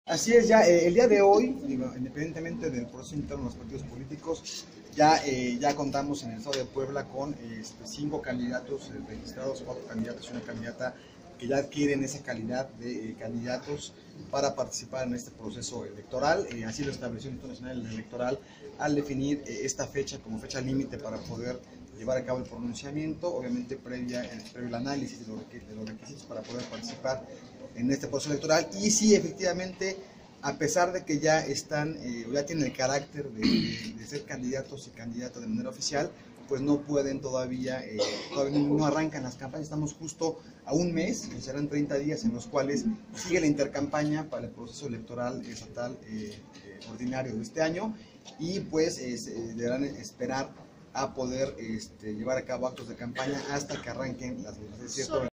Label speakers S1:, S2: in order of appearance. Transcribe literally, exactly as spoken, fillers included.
S1: Así es, ya eh, el día de hoy, digo, independientemente del proceso interno de los partidos políticos, ya, eh, ya contamos en el estado de Puebla con este, cinco candidatos eh, registrados, cuatro candidatos y una candidata que ya adquieren esa calidad de eh, candidatos para participar en este proceso electoral. Eh, así lo estableció el Instituto Nacional Electoral al definir eh, esta fecha como fecha límite para poder llevar a cabo el pronunciamiento, obviamente previa, eh, previo el análisis de los, de los requisitos para poder participar en este proceso electoral. Y sí, efectivamente, a pesar de que ya están, eh, ya tienen el carácter de, de, de ser candidatos y candidatas de manera oficial, pues no pueden todavía, eh, todavía no arrancan las campañas. Estamos justo a un mes, serán treinta días en los cuales sigue la intercampaña para el proceso electoral estatal eh, eh, ordinario de este año, y pues eh, deberán esperar a poder este, llevar a cabo actos de campaña hasta que arranquen las elecciones.